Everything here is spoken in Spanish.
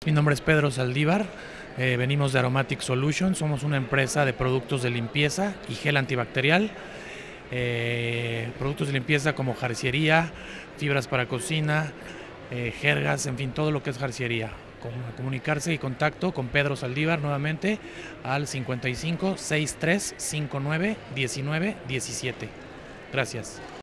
Mi nombre es Pedro Saldívar, venimos de Aromatic Solutions, somos una empresa de productos de limpieza y gel antibacterial, productos de limpieza como jarciería, fibras para cocina, jergas, en fin, todo lo que es jarciería. Comunicarse y contacto con Pedro Saldívar nuevamente al 55 63 59 19 17. Gracias.